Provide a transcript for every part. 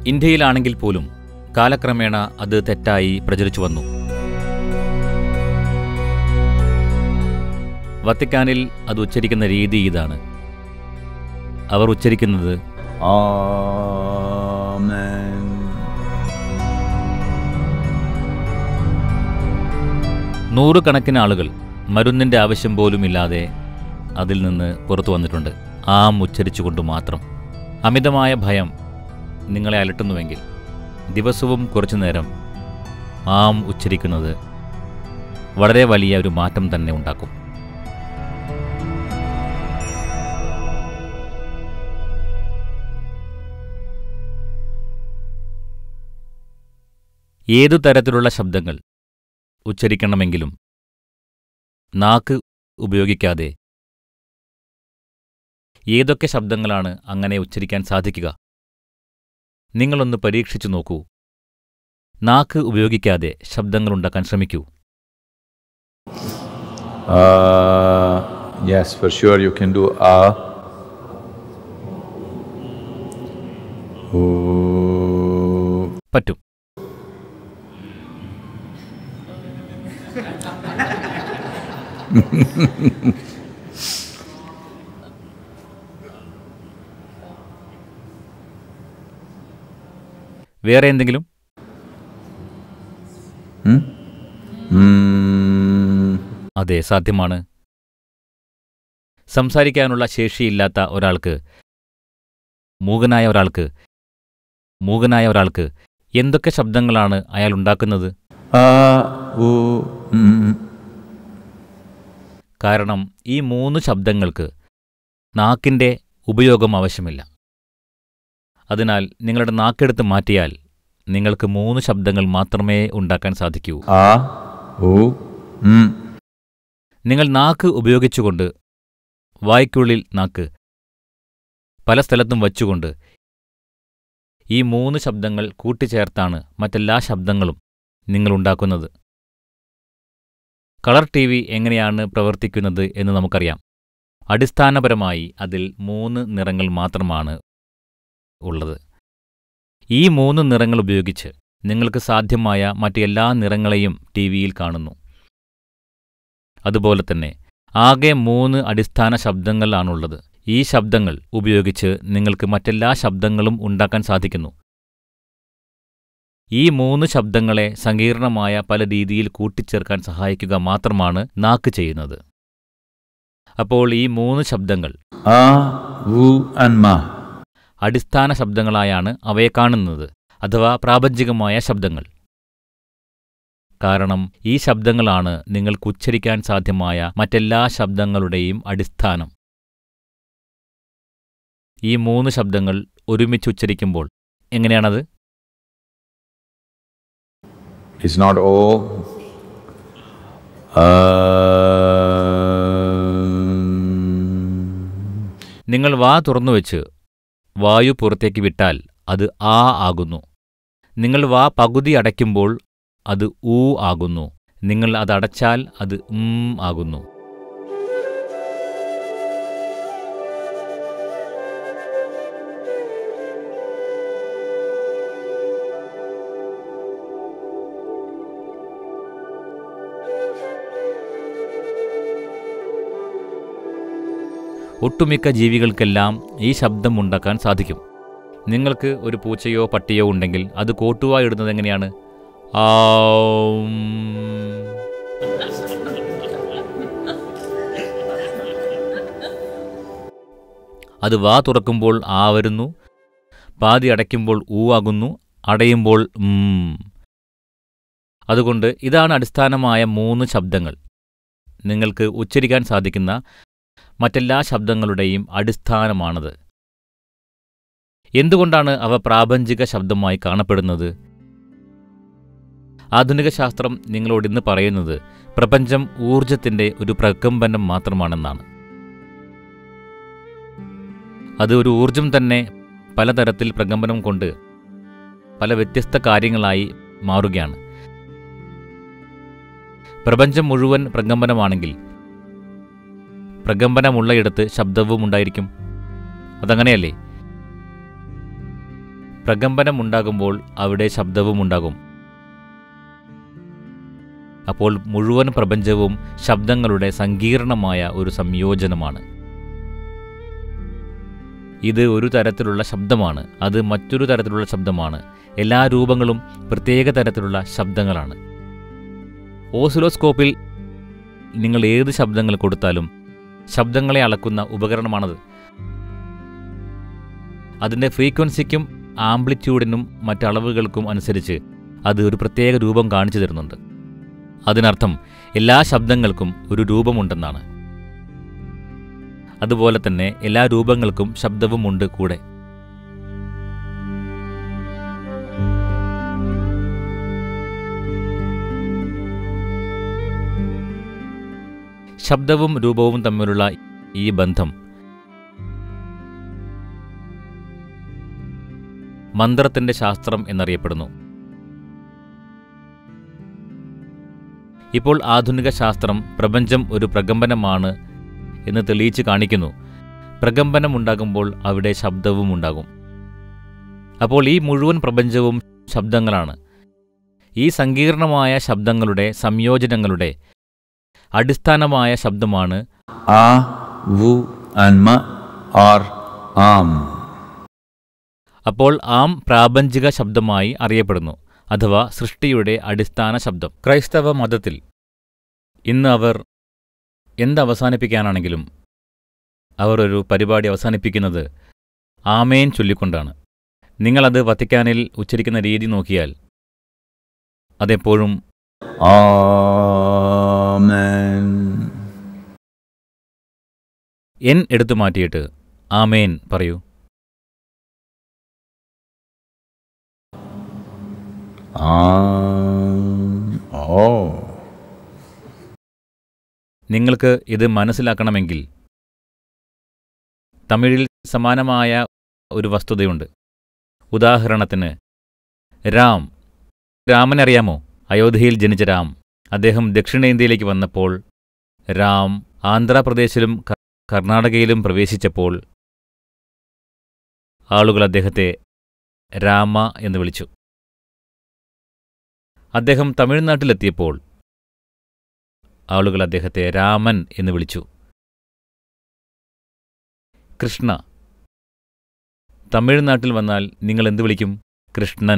ഇന്ത്യയിലാണെങ്കിൽ പോലും കാലക്രമേണ അത് തെറ്റായി പ്രചരിച്ചു വന്നു. വത്തിക്കാനിൽ അത് ഉച്ചരിക്കുന്ന രീതി ഇതാണ്. അവർ ഉച്ചരിക്കുന്നത് ആമേൻ. നൂറുകണക്കിന് ആളുകൾ മരുന്നിൻ്റെ ആവശ്യം പോലുമില്ലാതെ അതിൽ നിന്ന് പുറത്തു വന്നിട്ടുണ്ട്, ആം ഉച്ചരിച്ചുകൊണ്ട് മാത്രം. അമിതമായ ഭയം നിങ്ങളെ അലട്ടുന്നുവെങ്കിൽ ദിവസവും കുറച്ചു നേരം ആം ഉച്ചരിക്കുന്നത് വളരെ വലിയ ഒരു മാറ്റം തന്നെ ഉണ്ടാക്കും. ഏതു തരത്തിലുള്ള ശബ്ദങ്ങൾ ഉച്ചരിക്കണമെങ്കിലും നാക്ക് ഉപയോഗിക്കാതെ ഏതൊക്കെ ശബ്ദങ്ങളാണ് അങ്ങനെ ഉച്ചരിക്കാൻ സാധിക്കുക? നിങ്ങളൊന്ന് പരീക്ഷിച്ചു നോക്കൂ. നാക്ക് ഉപയോഗിക്കാതെ ശബ്ദങ്ങളുണ്ടാക്കാൻ ശ്രമിക്കൂ. Yes, for sure you can do പറ്റും. വേറെ എന്തെങ്കിലും? അതെ, സാധ്യമാണ്. സംസാരിക്കാനുള്ള ശേഷിയില്ലാത്ത ഒരാൾക്ക്, മൂകനായ ഒരാൾക്ക് എന്തൊക്കെ ശബ്ദങ്ങളാണ് അയാൾ ഉണ്ടാക്കുന്നത്? കാരണം ഈ 3 ശബ്ദങ്ങൾക്ക് നാക്കിൻ്റെ ഉപയോഗം ആവശ്യമില്ല. അതിനാൽ നിങ്ങളുടെ നാക്കെടുത്ത് മാറ്റിയാൽ നിങ്ങൾക്ക് 3 ശബ്ദങ്ങൾ മാത്രമേ ഉണ്ടാക്കാൻ സാധിക്കൂ. നിങ്ങൾ നാക്ക് ഉപയോഗിച്ചുകൊണ്ട്, വായ്ക്കുള്ളിൽ നാക്ക് പല സ്ഥലത്തും വച്ചുകൊണ്ട് ഈ 3 ശബ്ദങ്ങൾ കൂട്ടിച്ചേർത്താണ് മറ്റെല്ലാ ശബ്ദങ്ങളും നിങ്ങളുണ്ടാക്കുന്നത്. കളർ TV എങ്ങനെയാണ് പ്രവർത്തിക്കുന്നത് എന്ന് നമുക്കറിയാം. അടിസ്ഥാനപരമായി അതിൽ 3 നിറങ്ങൾ മാത്രമാണ് ഉള്ളത്. ഈ 3 നിറങ്ങൾ ഉപയോഗിച്ച് നിങ്ങൾക്ക് സാധ്യമായ മറ്റെല്ലാ നിറങ്ങളെയും ടിവിയിൽ കാണുന്നു. അതുപോലെ തന്നെ ആകെ 3 അടിസ്ഥാന ശബ്ദങ്ങളാണുള്ളത്. ഈ ശബ്ദങ്ങൾ ഉപയോഗിച്ച് നിങ്ങൾക്ക് മറ്റെല്ലാ ശബ്ദങ്ങളും ഉണ്ടാക്കാൻ സാധിക്കുന്നു. ഈ 3 ശബ്ദങ്ങളെ സങ്കീർണമായ പല രീതിയിൽ കൂട്ടിച്ചേർക്കാൻ സഹായിക്കുക മാത്രമാണ് നാക്ക് ചെയ്യുന്നത്. അപ്പോൾ ഈ 3 ശബ്ദങ്ങൾ അടിസ്ഥാന ശബ്ദങ്ങളായാണ് അവയെ കാണുന്നത്, അഥവാ പ്രാപഞ്ചികമായ ശബ്ദങ്ങൾ. കാരണം ഈ ശബ്ദങ്ങളാണ് നിങ്ങൾക്ക് ഉച്ചരിക്കാൻ സാധ്യമായ മറ്റെല്ലാ ശബ്ദങ്ങളുടെയും അടിസ്ഥാനം. ഈ 3 ശബ്ദങ്ങൾ ഒരുമിച്ച് ഉച്ചരിക്കുമ്പോൾ എങ്ങനെയാണത്? It's not all. നിങ്ങൾ വാ തുറന്നുവെച്ച് വായു പുറത്തേക്ക് വിട്ടാൽ അത് ആ ആകുന്നു. നിങ്ങൾ വാ പകുതി അടയ്ക്കുമ്പോൾ അത് ഊ ആകുന്നു. നിങ്ങൾ അതടച്ചാൽ അത് ആകുന്നു. ഒട്ടുമിക്ക ജീവികൾക്കെല്ലാം ഈ ശബ്ദമുണ്ടാക്കാൻ സാധിക്കും. നിങ്ങൾക്ക് ഒരു പൂച്ചയോ പട്ടിയോ ഉണ്ടെങ്കിൽ അത് കോട്ടുവാ ഇടുന്നത് എങ്ങനെയാണ്? അത് വാ തുറക്കുമ്പോൾ ആ വരുന്നു, പാതി അടയ്ക്കുമ്പോൾ ഊ ആകുന്നു, അടയുമ്പോൾ അതുകൊണ്ട് ഇതാണ് അടിസ്ഥാനമായ 3 ശബ്ദങ്ങൾ. നിങ്ങൾക്ക് ഉച്ചരിക്കാൻ സാധിക്കുന്ന മറ്റെല്ലാ ശബ്ദങ്ങളുടെയും അടിസ്ഥാനമാണത്. എന്തുകൊണ്ടാണ് അവ പ്രാപഞ്ചിക ശബ്ദമായി കാണപ്പെടുന്നത്? ആധുനിക ശാസ്ത്രം നിങ്ങളോടിന്ന് പറയുന്നത് പ്രപഞ്ചം ഊർജത്തിൻ്റെ ഒരു പ്രകമ്പനം മാത്രമാണെന്നാണ്. അത് ഒരു ഊർജം തന്നെ പലതരത്തിൽ പ്രകമ്പനം കൊണ്ട് പല വ്യത്യസ്ത കാര്യങ്ങളായി മാറുകയാണ്. പ്രപഞ്ചം മുഴുവൻ പ്രകമ്പനമാണെങ്കിൽ പ്രകമ്പനമുള്ളയിടത്ത് ശബ്ദവും ഉണ്ടായിരിക്കും. അതങ്ങനെയല്ലേ? പ്രകമ്പനമുണ്ടാകുമ്പോൾ അവിടെ ശബ്ദവുമുണ്ടാകും. അപ്പോൾ മുഴുവൻ പ്രപഞ്ചവും ശബ്ദങ്ങളുടെ സങ്കീർണമായ ഒരു സംയോജനമാണ്. ഇത് ഒരു തരത്തിലുള്ള ശബ്ദമാണ്, അത് മറ്റൊരു തരത്തിലുള്ള ശബ്ദമാണ്. എല്ലാ രൂപങ്ങളും പ്രത്യേക തരത്തിലുള്ള ശബ്ദങ്ങളാണ്. ഓസിലോസ്കോപ്പിൽ നിങ്ങൾ ഏത് ശബ്ദങ്ങൾ കൊടുത്താലും ശബ്ദങ്ങളെ അളക്കുന്ന ഉപകരണമാണത്. അതിൻ്റെ ഫ്രീക്വൻസിക്കും ആംപ്ലിറ്റ്യൂഡിനും മറ്റളവുകൾക്കും അനുസരിച്ച് അത് ഒരു പ്രത്യേക രൂപം കാണിച്ചു തരുന്നുണ്ട്. അതിനർത്ഥം എല്ലാ ശബ്ദങ്ങൾക്കും ഒരു രൂപമുണ്ടെന്നാണ്. അതുപോലെ തന്നെ എല്ലാ രൂപങ്ങൾക്കും ശബ്ദവുമുണ്ട് കൂടെ. ശബ്ദവും രൂപവും തമ്മിലുള്ള ഈ ബന്ധം മന്ത്രത്തിന്റെ ശാസ്ത്രം എന്നറിയപ്പെടുന്നു. ഇപ്പോൾ ആധുനിക ശാസ്ത്രം പ്രപഞ്ചം ഒരു പ്രകമ്പനമാണ് എന്ന് തെളിയിച്ച് കാണിക്കുന്നു. പ്രകമ്പനമുണ്ടാകുമ്പോൾ അവിടെ ശബ്ദവും ഉണ്ടാകും. അപ്പോൾ ഈ മുഴുവൻ പ്രപഞ്ചവും ശബ്ദങ്ങളാണ്. ഈ സങ്കീർണമായ ശബ്ദങ്ങളുടെ സംയോജനങ്ങളുടെ അടിസ്ഥാനമായ ശബ്ദമാണ് A, Vu and Ma or Am. അപ്പോൾ ആം പ്രാപഞ്ചിക ശബ്ദമായി അറിയപ്പെടുന്നു, അഥവാ സൃഷ്ടിയുടെ അടിസ്ഥാന ശബ്ദം. ക്രൈസ്തവ മതത്തിൽ ഇന്ന് അവർ എന്തവസാനിപ്പിക്കാനാണെങ്കിലും അവർ ഒരു പരിപാടി അവസാനിപ്പിക്കുന്നത് ആമേൻ ചൊല്ലിക്കൊണ്ടാണ്. നിങ്ങളത് വത്തിക്കാനിൽ ഉച്ചരിക്കുന്ന രീതി നോക്കിയാൽ അതെപ്പോഴും Amen. എൻ എടുത്തു മാറ്റിയിട്ട് ആമേൻ പറയൂ. Oh. നിങ്ങൾക്ക് ഇത് മനസ്സിലാക്കണമെങ്കിൽ തമിഴിൽ സമാനമായ ഒരു വസ്തുതയുണ്ട്. ഉദാഹരണത്തിന് രാമനറിയാമോ? അയോധ്യയിൽ ജനിച്ച രാം. അദ്ദേഹം ദക്ഷിണേന്ത്യയിലേക്ക് വന്നപ്പോൾ, രാം ആന്ധ്രാപ്രദേശിലും കർണാടകയിലും പ്രവേശിച്ചപ്പോൾ ആളുകൾ അദ്ദേഹത്തെ രാമ എന്ന് വിളിച്ചു. അദ്ദേഹം തമിഴ്നാട്ടിലെത്തിയപ്പോൾ ആളുകൾ അദ്ദേഹത്തെ രാമൻ എന്ന് വിളിച്ചു. കൃഷ്ണ തമിഴ്നാട്ടിൽ വന്നാൽ നിങ്ങൾ എന്തു വിളിക്കും? കൃഷ്ണൻ.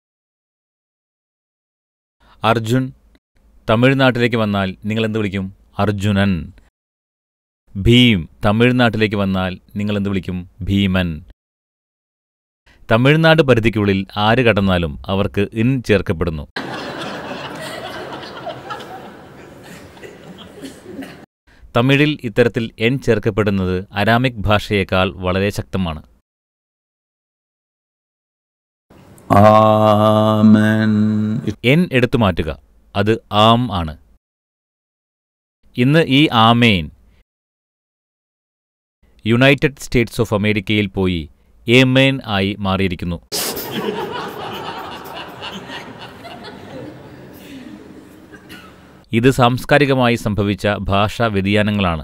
അർജുൻ തമിഴ്നാട്ടിലേക്ക് വന്നാൽ നിങ്ങൾ എന്തു വിളിക്കും? അർജുനൻ. ഭീം തമിഴ്നാട്ടിലേക്ക് വന്നാൽ നിങ്ങൾ എന്തു വിളിക്കും? ഭീമൻ. തമിഴ്നാട് പരിധിക്കുള്ളിൽ ആര് കടന്നാലും അവർക്ക് ഇൻ ചേർക്കപ്പെടുന്നു. തമിഴിൽ ഇത്തരത്തിൽ എൻ ചേർക്കപ്പെടുന്നത് അരാമിക് ഭാഷയേക്കാൾ വളരെ ശക്തമാണ്. Amen. എൻ എടുത്തു മാറ്റുക, അത് ആം ആണ്. ഇന്ന് ഈ ആമേൻ യുണൈറ്റഡ് സ്റ്റേറ്റ്സ് ഓഫ് അമേരിക്കയിൽ പോയി ഏമേൻ ആയി മാറിയിരിക്കുന്നു. ഇത് സാംസ്കാരികമായി സംഭവിച്ച ഭാഷാ വ്യതിയാനങ്ങളാണ്.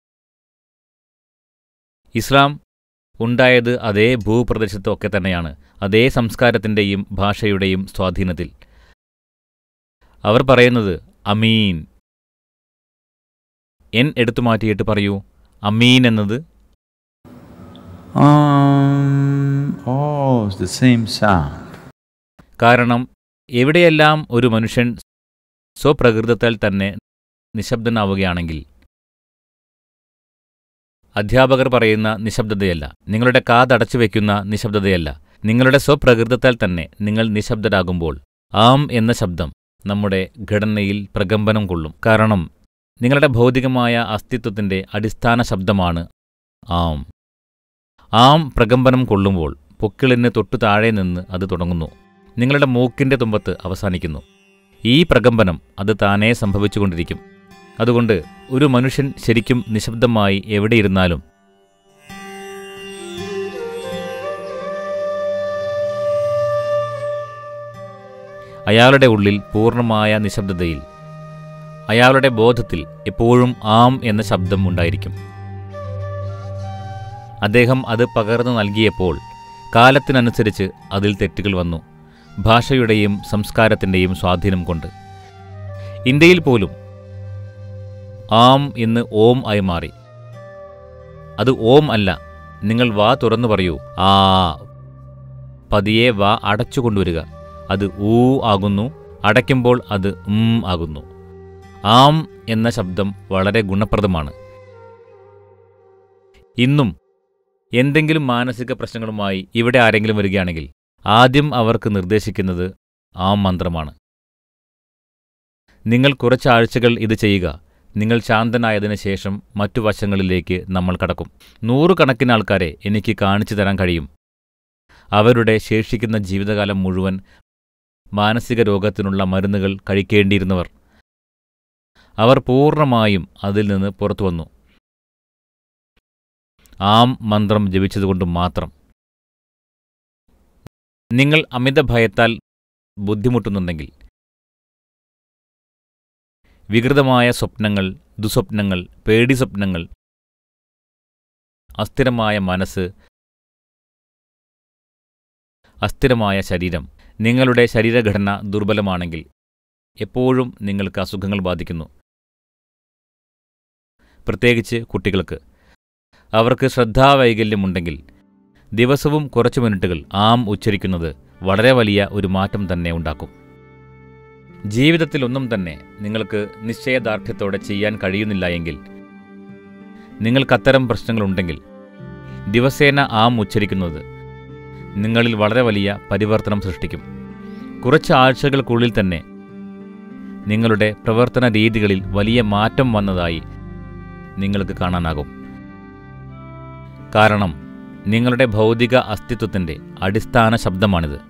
ഇസ്ലാം ഉണ്ടായത് അതേ ഭൂപ്രദേശത്തൊക്കെ തന്നെയാണ്, അതേ സംസ്കാരത്തിൻ്റെയും ഭാഷയുടെയും സ്വാധീനത്തിൽ. അവർ പറയുന്നത് അമീൻ. എൻ എടുത്തു മാറ്റിയിട്ട് പറയൂ അമീൻ എന്നത്. It's the same sound. കാരണം എവിടെയെല്ലാം ഒരു മനുഷ്യൻ സ്വപ്രകൃതത്താൽ തന്നെ നിശബ്ദനാവുകയാണെങ്കിൽ, അധ്യാപകർ പറയുന്ന നിശബ്ദതയല്ല, നിങ്ങളുടെ കാതടച്ചു വയ്ക്കുന്ന നിശബ്ദതയല്ല, നിങ്ങളുടെ സ്വപ്രകൃതത്താൽ തന്നെ നിങ്ങൾ നിശബ്ദരാകുമ്പോൾ ആം എന്ന ശബ്ദം നമ്മുടെ ഘടനയിൽ പ്രകമ്പനം കൊള്ളും. കാരണം നിങ്ങളുടെ ഭൗതികമായ അസ്തിത്വത്തിൻ്റെ അടിസ്ഥാന ശബ്ദമാണ് ആം. ആം പ്രകമ്പനം കൊള്ളുമ്പോൾ പൊക്കിളിന് തൊട്ടു താഴെ നിന്ന് അത് തുടങ്ങുന്നു, നിങ്ങളുടെ മൂക്കിൻ്റെ തുമ്പത്ത് അവസാനിക്കുന്നു. ഈ പ്രകമ്പനം അത് താനേ സംഭവിച്ചുകൊണ്ടിരിക്കും. അതുകൊണ്ട് ഒരു മനുഷ്യൻ ശരിക്കും നിശബ്ദമായി എവിടെയിരുന്നാലും അയാളുടെ ഉള്ളിൽ പൂർണ്ണമായ നിശബ്ദതയിൽ അയാളുടെ ബോധത്തിൽ എപ്പോഴും ആം എന്ന ശബ്ദം ഉണ്ടായിരിക്കും. അദ്ദേഹം അത് പകർന്നു നൽകിയപ്പോൾ കാലത്തിനനുസരിച്ച് അതിൽ തെറ്റുകൾ വന്നു, ഭാഷയുടെയും സംസ്കാരത്തിൻ്റെയും സ്വാധീനം കൊണ്ട്. ഇന്ത്യയിൽ പോലും ആം ഇന്ന് ഓം ആയി മാറി. അത് ഓം അല്ല. നിങ്ങൾ വാ തുറന്നു പറയൂ, ആ. പതിയെ വാ അടച്ചുകൊണ്ടുവരിക. അത് ഊ ആകുന്നു. അടയ്ക്കുമ്പോൾ അത് ആകുന്നു. ആം എന്ന ശബ്ദം വളരെ ഗുണപ്രദമാണ്. ഇന്നും എന്തെങ്കിലും മാനസിക പ്രശ്നങ്ങളുമായി ഇവിടെ ആരെങ്കിലും വരികയാണെങ്കിൽ ആദ്യം അവർക്ക് നിർദ്ദേശിക്കുന്നത് ആം മന്ത്രമാണ്. നിങ്ങൾ കുറച്ചാഴ്ചകൾ ഇത് ചെയ്യുക. നിങ്ങൾ ശാന്തനായതിനു ശേഷം മറ്റു വശങ്ങളിലേക്ക് നമ്മൾ കടക്കും. 100 കണക്കിന് ആൾക്കാരെ എനിക്ക് കാണിച്ചു തരാൻ കഴിയും. അവരുടെ ശേഷിക്കുന്ന ജീവിതകാലം മുഴുവൻ മാനസിക രോഗത്തിനുള്ള മരുന്നുകൾ കഴിക്കേണ്ടിയിരുന്നവർ. അവർ പൂർണ്ണമായും അതിൽ നിന്ന് പുറത്തു വന്നു, ആം മന്ത്രം ജപിച്ചതുകൊണ്ട് മാത്രം. നിങ്ങൾ അമിതഭയത്താൽ ബുദ്ധിമുട്ടുന്നുണ്ടെങ്കിൽ, വികൃതമായ സ്വപ്നങ്ങൾ, ദുസ്വപ്നങ്ങൾ, പേടിസ്വപ്നങ്ങൾ, അസ്ഥിരമായ മനസ്സ്, അസ്ഥിരമായ ശരീരം, നിങ്ങളുടെ ശരീരഘടന ദുർബലമാണെങ്കിൽ എപ്പോഴും നിങ്ങൾക്ക് അസുഖങ്ങൾ ബാധിക്കുന്നു. പ്രത്യേകിച്ച് കുട്ടികൾക്ക്. അവർക്ക് ശ്രദ്ധാവൈകല്യമുണ്ടെങ്കിൽ ദിവസവും കുറച്ച് മിനിറ്റുകൾ ആം ഉച്ചരിക്കുന്നത് വളരെ വലിയ ഒരു മാറ്റം തന്നെ ഉണ്ടാക്കും. ജീവിതത്തിൽ ഒന്നും തന്നെ നിങ്ങൾക്ക് നിശ്ചയദാർഢ്യത്തോടെ ചെയ്യാൻ കഴിയുന്നില്ല എങ്കിൽ, നിങ്ങൾക്കത്തരം പ്രശ്നങ്ങളുണ്ടെങ്കിൽ ദിവസേന ആം ഉച്ചരിക്കുന്നത് നിങ്ങളിൽ വളരെ വലിയ പരിവർത്തനം സൃഷ്ടിക്കും. കുറച്ച് ആഴ്ചകൾക്കുള്ളിൽ തന്നെ നിങ്ങളുടെ പ്രവർത്തന രീതികളിൽ വലിയ മാറ്റം വന്നതായി നിങ്ങൾക്ക് കാണാനാകും. കാരണം നിങ്ങളുടെ ഭൗതിക അസ്തിത്വത്തിൻ്റെ അടിസ്ഥാന ശബ്ദമാണിത്.